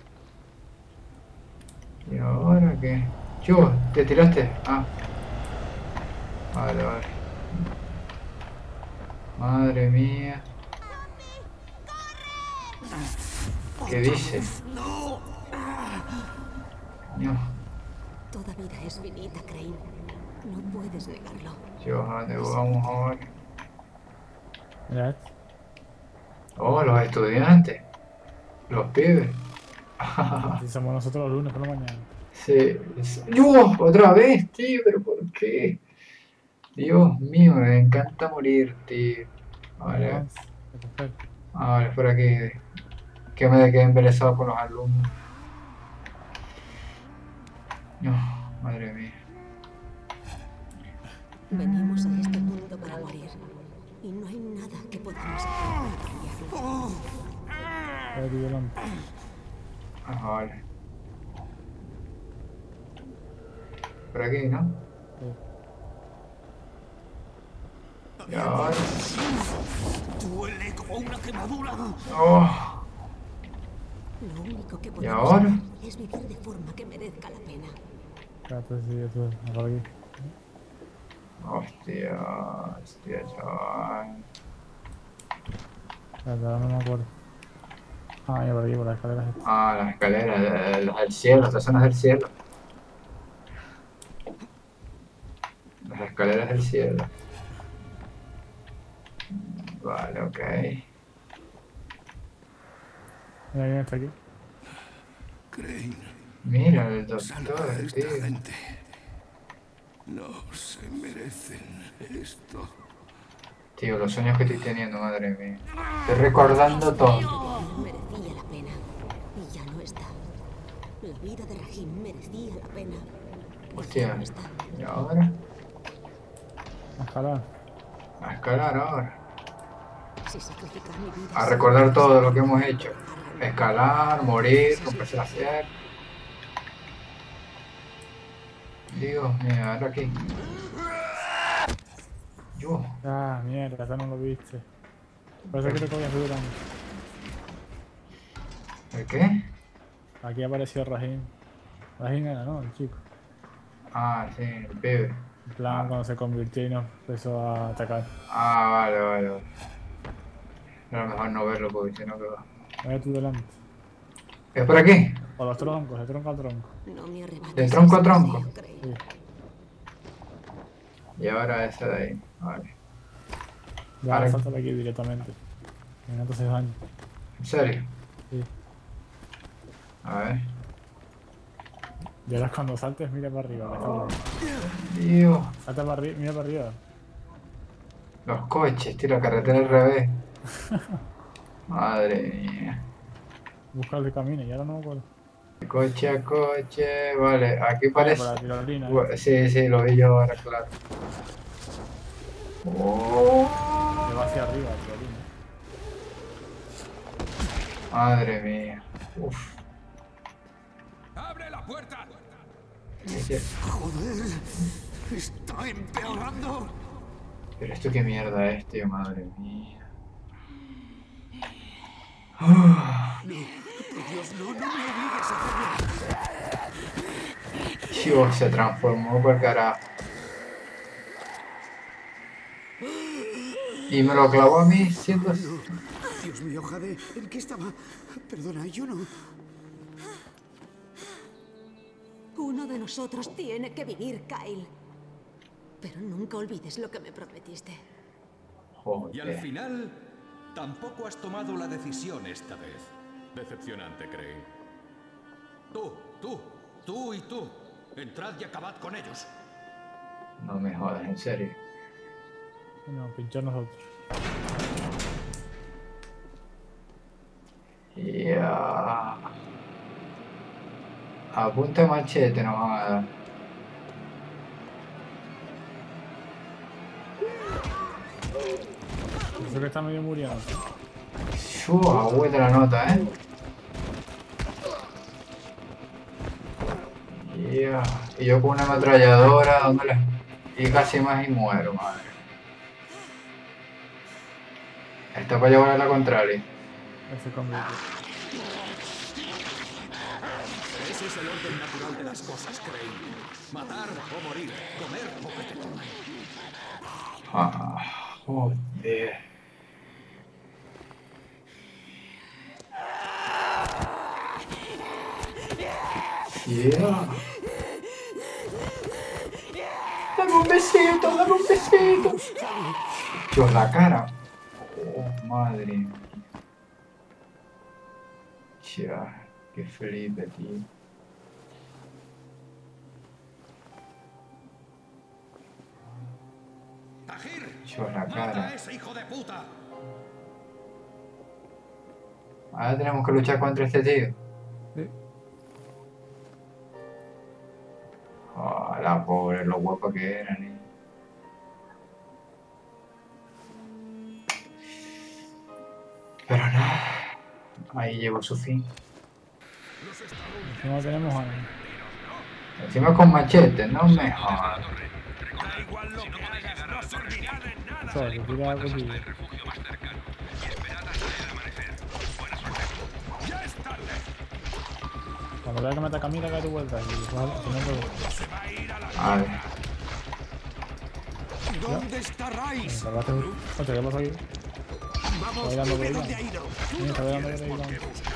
¿Y ahora qué? Yo, ¿te tiraste? Ah. Vale. Madre mía. ¿Qué dice? No. Toda vida es finita, Crane. No puedes negarlo. Dios, ¿a dónde vamos ahora? Mira esto. Oh, los estudiantes. Los pibes. Si somos nosotros los lunes por la mañana. Sí. ¡Dios! Otra vez, tío, pero ¿por qué? Dios mío, me encanta morir, tío. Vale. Vale, por aquí. Que me quedé embelesado con los alumnos. No, madre mía. Venimos a este mundo para morir. Y no hay nada que podamos hacer para cambiarlo. Vale. Por aquí, ¿no? Sí. Y ahora... Duele como una quemadura. Oh. Lo único que ¿Y podemos ahora? hacer es vivir de forma que merezca la pena. Espérate, sí, eso es. Por aquí. Hostia, chaval. Espérate, ahora no me acuerdo. Ah, ya por aquí, por las escaleras. Ah, las escaleras, las del cielo, estas son las del cielo. Las escaleras del cielo. Vale, ok. Mira, ¿quién está aquí? Crane. Mira, el Salva doctor, a esta tío. gente. No se merecen esto. Tío, los sueños que estoy teniendo, madre mía. Estoy recordando todo. Merecía la pena. Y ya no está. La vida de Rahim merecía la pena. Hostia. ¿Y ahora? A escalar. A escalar ahora. Si sacrificar mi vida A recordar todo lo que hemos hecho. Escalar, morir, romperse la sierra. Dios mío, ahora aquí. Yo. Ah, mierda, ya no lo viste. Por eso creo que voy a subir tanto. ¿El qué? Aquí apareció Rahim. Rahim era, ¿no? El chico. Ah, sí, el pibe. En plan, cuando se convirtió y nos empezó a atacar. Ah, vale. Era mejor no verlo porque si no que va. Vaya tú delante. ¿Es por aquí? O los troncos, de tronco a tronco. No me arrebates ¿De tronco a tronco? ese deseo, Sí. Y ahora ese de ahí. Vale. Ya, Ahora- salta de aquí directamente. En entonces daño. ¿En serio? Sí. A ver. Y ahora cuando saltes, mira para arriba. que está bueno. Dios. Salta para arriba, mira para arriba. Los coches, tío, la carretera al revés. Madre mía. Busca el camino y ahora no me acuerdo. Coche a coche, vale, aquí parece... Por la tirolina. Sí, lo vi yo ahora, claro. Oh, Que va hacia arriba, la tirolina. madre mía. Uf. ¡Abre la puerta! Joder, está empeorando. Pero esto qué mierda es, tío, madre mía. Por Dios, no me obligues a hacerlo. Dios, se transformó por carajo. Y me lo clavó a mí siendo... Dios mío, Jade, ¿en qué estaba? Perdona, yo no... Uno de nosotros tiene que vivir, Kyle. Pero nunca olvides lo que me prometiste. Y al final, tampoco has tomado la decisión esta vez. Decepcionante, Crane. Tú y tú. Entrad y acabad con ellos. No me jodas, en serio. No, pinchar nosotros. Ya. A punta de machete nos van a dar. Eso que está medio muriendo. Agüita la nota, Ya. Y yo con una ametralladora dándole... Y casi más y muero, madre. Está para llevar a la contraria. Ese convierte. Ese es el orden natural de las cosas, Crane. Matar o morir, comer o que te coman. Joder. Yeah. Dame un besito, dame un besito. Dios, la cara. Oh, madre mía. Ya, qué Felipe, tío. Dios, la cara. Ahora tenemos que luchar contra este tío. Sí. Oh, la pobre, lo guapa que eran. Pero nada, ahí llegó su fin. No tenemos a... Encima con machete, no me jodas. O sea, que tira algo así. Cuando veas que me ataca a mí, le cae tu vuelta. Y si no puedo. Vale. ¿Dónde está Rice? Oye, ¿qué pasa aquí? Vamos, Está ¿dónde bailando ha ido? por ahí. Está bailando por ahí.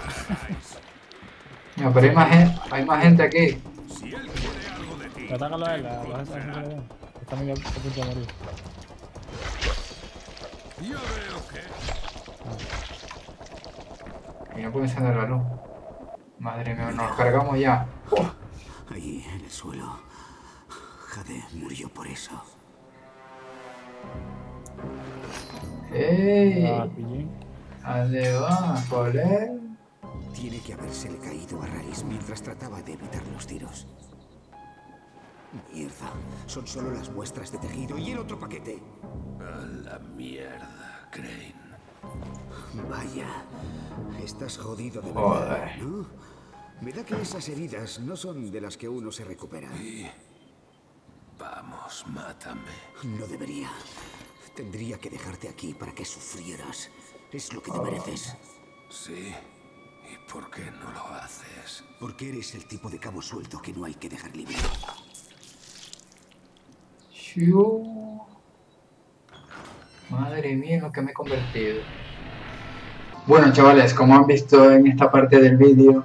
No, pero hay más gente aquí. Atácalo a él, a esa gente que le den. Está medio a punto de morir. Ya veo que... Y no puedo encender la luz. Madre mía, nos cargamos ya. Oh. Allí, en el suelo. Jade murió por eso. ¡Ey! Ah, pillín. ¿A dónde va, joder? Tiene que habérsele caído a Rice mientras trataba de evitar los tiros. Mierda, son solo las muestras de tejido y el otro paquete. A la mierda, Crane. Vaya, estás jodido de verdad, Joder. ¿no? Me da que esas heridas no son de las que uno se recupera. Y... Vamos, mátame. No debería. Tendría que dejarte aquí para que sufrieras. Es lo que te mereces. Sí. ¿Y por qué no lo haces? Porque eres el tipo de cabo suelto que no hay que dejar libre. Madre mía, lo que me he convertido. Bueno, chavales, como han visto en esta parte del vídeo,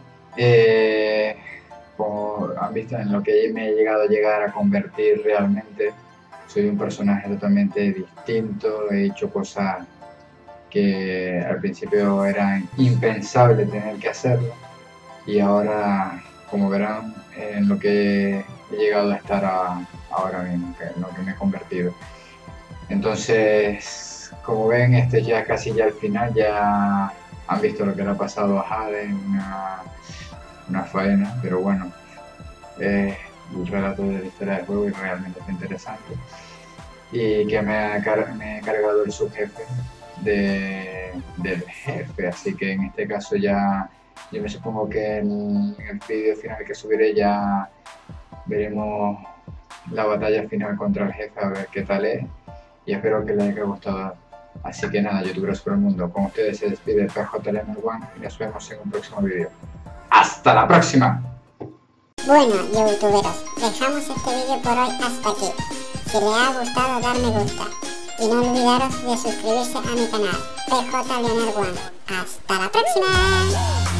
como han visto en lo que me he llegado a convertir realmente, soy un personaje totalmente distinto. He hecho cosas que al principio eran impensables tener que hacerlo, y ahora, como verán, en lo que he llegado a estar ahora mismo, que es lo que me he convertido. Entonces, como ven, este ya casi ya al final. Ya han visto lo que le ha pasado a Jade, una faena, pero bueno, el relato de la historia del juego es realmente interesante, y que me he cargado el subjefe del jefe, así que en este caso ya yo me supongo que en el vídeo final que subiré ya veremos la batalla final contra el jefe, a ver qué tal es, y espero que les haya gustado. Así que nada, youtuberos por el mundo, con ustedes se despide PJLeonard1 y nos vemos en un próximo vídeo. ¡Hasta la próxima! Bueno, youtuberos, dejamos este vídeo por hoy hasta aquí. Si les ha gustado, dar me gusta. Y no olvidaros de suscribirse a mi canal, PJLeonard1. ¡Hasta la próxima!